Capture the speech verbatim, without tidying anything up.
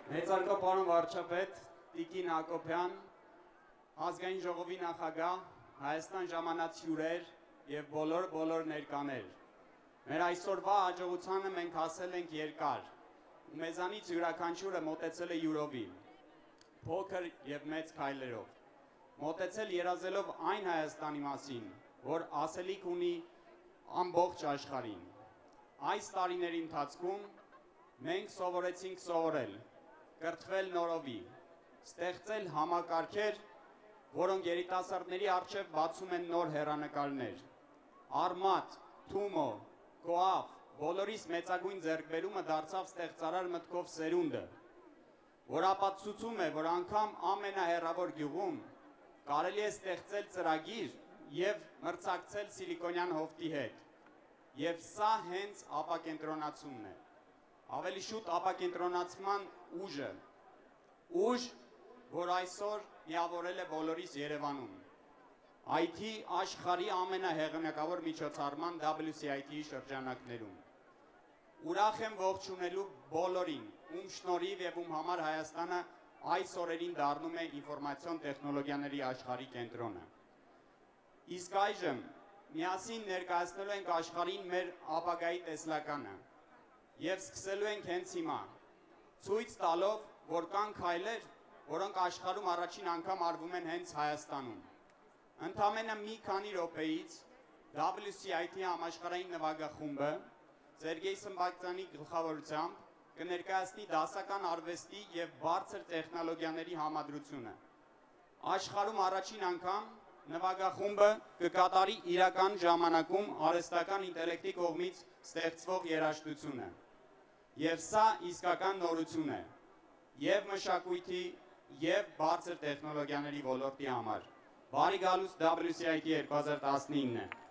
Մեծարգո պարոն վարչապետ Տիկին Հակոբյան, ազգային ժողովի նախագահ, Հայաստան ժամանած հյուրեր և բոլոր բոլոր ներկաներ։ Մեր այսօրվա հաջողությանը մենք հասել ենք երկար, ու մեզանից յուրաքանչյուրը մոտեցել է յուրովի, փոքր և մեծ քայլերով, մոտեցել երազելով այն Հայաստանի մասին, որ ասելիք ունի ամբողջ աշխարհին։ Այս տարիների ընթացքում մենք սովորեցինք սովորել, կրթվել նորովի, ստեղծել համակարգեր, որոնք երիտասարդների առջև բացում են նոր հեռանկարներ։ Արմատ, Թումո, Կոաֆ, բոլորիս մեծագույն ձեռքբերումը դարձավ ստեղծարար մտքով սերունդը, որ ապացուցում է, որ անգամ ամենահեռավոր գյուղում կարելի է ստեղծել ծրագիր և մրցակցել Սիլիկոնյան հովտի հետ։ Եվ սա հենց ապակենտրոնացումն է, ավելի շուտ ապակենտրոնացման ուժը, ուժ, որ այսօր միավորել է բոլորիս Երևանում, I T աշխարհի ամենահեղինակավոր միջոցառման W C I T-ի շրջանակներում։ Ուրախ եմ ողջունելու բոլորին, ում շնորհիվ և ում համար Հայաստանը այս օրերին դառնում է ինֆորմացիոն տեխնոլոգիաների աշխարհի կենտրոնը։ Իսկ այժմ միասին ներկայացնելու ենք աշխարհին մեր ապագայի տեսլականը և սկսելու ենք հենց հիմա, ցույց տալով, որ կան քայլեր, որոնք աշխարհում առաջին անգամ արվում են հենց Հայաստանում։ Ընդամենը մի քանի րոպեից W C I T համաշխարհային նվագախումբը Սերգեյ Սմբակյանի գլխավորությամբ կներկայացնի դասական արվեստի և բարձր տեխնոլոգիաների համադրությունը։ Աշխարհում առաջին անգամ նվագախումբը կկատարի իրական ժամանակում արհեստական ինտելեկտի կողմից ստեղծվող երաժշտությունը։ Եվ սա իսկական նորություն է և մշակույթի, և բարձր տեխնոլոգիաների ոլորտի համար։ Բարի գալուստ W C I T երկու հազար տասնինը։